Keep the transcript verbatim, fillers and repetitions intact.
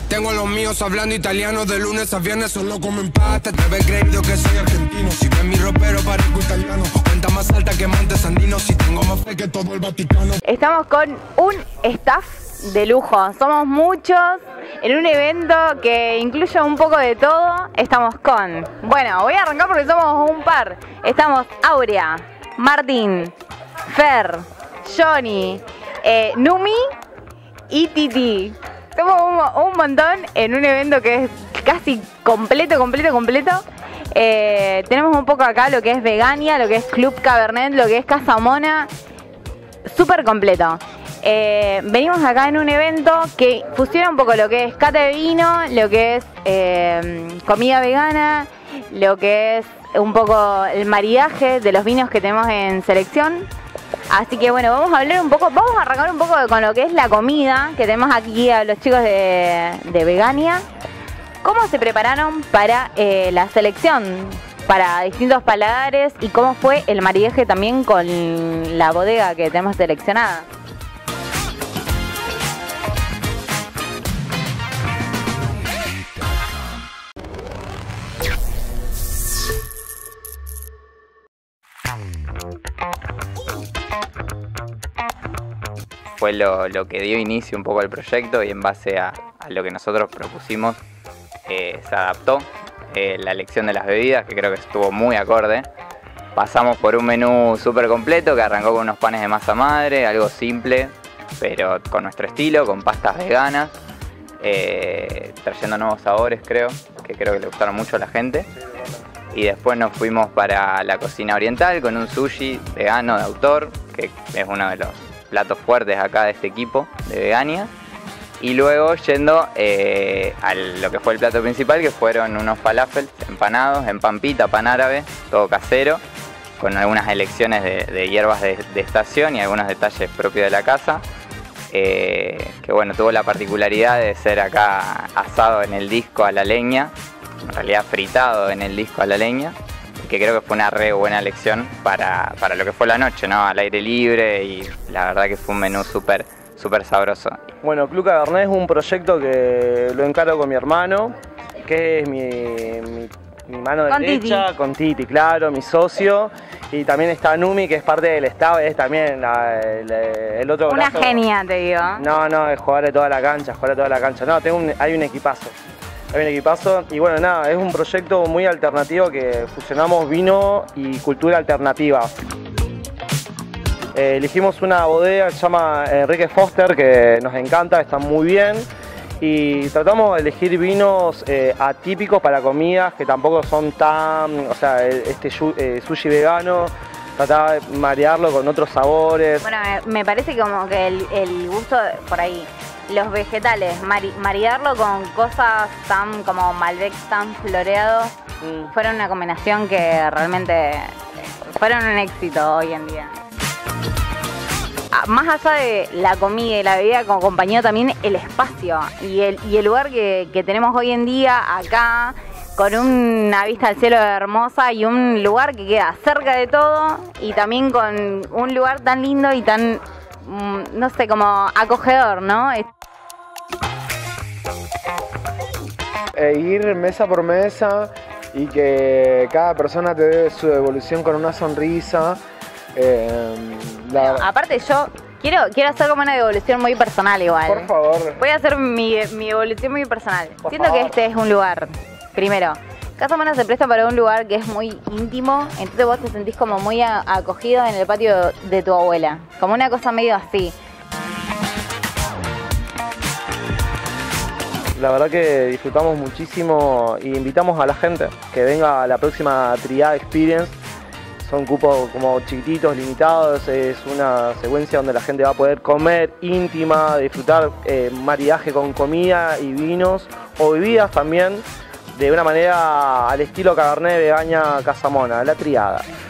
Tengo a los míos hablando italiano de lunes a viernes, solo comen pasta. Te ves creído que soy argentino. Si ves mi ropero parezco italiano. Cuenta más alta que Montes Andinos. Si tengo más fe que todo el Vaticano. Estamos con un staff de lujo. Somos muchos en un evento que incluye un poco de todo. Estamos con... Bueno, voy a arrancar porque somos un par. Estamos Aurea, Martín, Fer, Johnny, eh, Numi y Titi. Somos un, un montón en un evento que es casi completo, completo, completo. Eh, tenemos un poco acá lo que es Vegania, lo que es Club Cabernet, lo que es Casa Mona. Súper completo. Eh, venimos acá en un evento que fusiona un poco lo que es cata de vino, lo que es eh, comida vegana, lo que es un poco el maridaje de los vinos que tenemos en selección. Así que bueno, vamos a hablar un poco, vamos a arrancar un poco con lo que es la comida que tenemos aquí a los chicos de, de Vegania. ¿Cómo se prepararon para eh, la selección? Para distintos paladares y cómo fue el maridaje también con la bodega que tenemos seleccionada. Fue lo, lo que dio inicio un poco al proyecto y en base a, a lo que nosotros propusimos eh, se adaptó eh, la elección de las bebidas, que creo que estuvo muy acorde. Pasamos por un menú súper completo que arrancó con unos panes de masa madre, algo simple pero con nuestro estilo, con pastas veganas, eh, trayendo nuevos sabores creo, que creo que le gustaron mucho a la gente. Y después nos fuimos para la cocina oriental con un sushi vegano de autor, que es uno de los platos fuertes acá de este equipo de Vegania. Y luego yendo eh, a lo que fue el plato principal, que fueron unos falafels empanados en pampita, pan árabe, todo casero, con algunas elecciones de, de hierbas de, de estación y algunos detalles propios de la casa. Eh, que bueno, tuvo la particularidad de ser acá asado en el disco a la leña, en realidad fritado en el disco a la leña, que creo que fue una re buena elección para, para lo que fue la noche, ¿no? Al aire libre, y la verdad que fue un menú súper súper sabroso. Bueno, Club Cabernet es un proyecto que lo encaro con mi hermano, que es mi, mi, mi mano con derecha, Titi. con Titi, claro, mi socio. Y también está Numi, que es parte del staff, es también la, el, el otro Una brazo. genia, te digo. No, no, es jugar de toda la cancha, jugar de toda la cancha. No, tengo un, hay un equipazo. Hay un equipazo y bueno, nada, es un proyecto muy alternativo que fusionamos vino y cultura alternativa. Eh, elegimos una bodega que se llama Enrique Foster, que nos encanta, está muy bien. Y tratamos de elegir vinos eh, atípicos para comidas que tampoco son tan, o sea, este eh, sushi vegano, trataba de marearlo con otros sabores. Bueno, me, me parece como que el, el gusto por ahí, los vegetales, mari, maridarlo con cosas tan como Malbec, tan floreados, mm. fueron una combinación que realmente fueron un éxito hoy en día. Más allá de la comida y la bebida, como acompañó también el espacio y el, y el lugar que, que tenemos hoy en día acá, con una vista al cielo hermosa y un lugar que queda cerca de todo y también con un lugar tan lindo y tan, no sé, como acogedor, ¿no? E ir mesa por mesa y que cada persona te dé su devolución con una sonrisa. Eh, la... no, aparte yo quiero, quiero hacer como una devolución muy personal igual. Por favor. Voy a hacer mi, mi devolución muy personal. Por Siento favor. que este es un lugar, primero, Casa Mona se presta para un lugar que es muy íntimo, entonces vos te sentís como muy a, acogido en el patio de tu abuela, como una cosa medio así. La verdad que disfrutamos muchísimo y invitamos a la gente que venga a la próxima Triada Experience. Son cupos como chiquititos, limitados, es una secuencia donde la gente va a poder comer íntima, disfrutar eh, maridaje con comida y vinos o bebidas también, de una manera al estilo Cabernet Vegania Casa Mona, la Triada.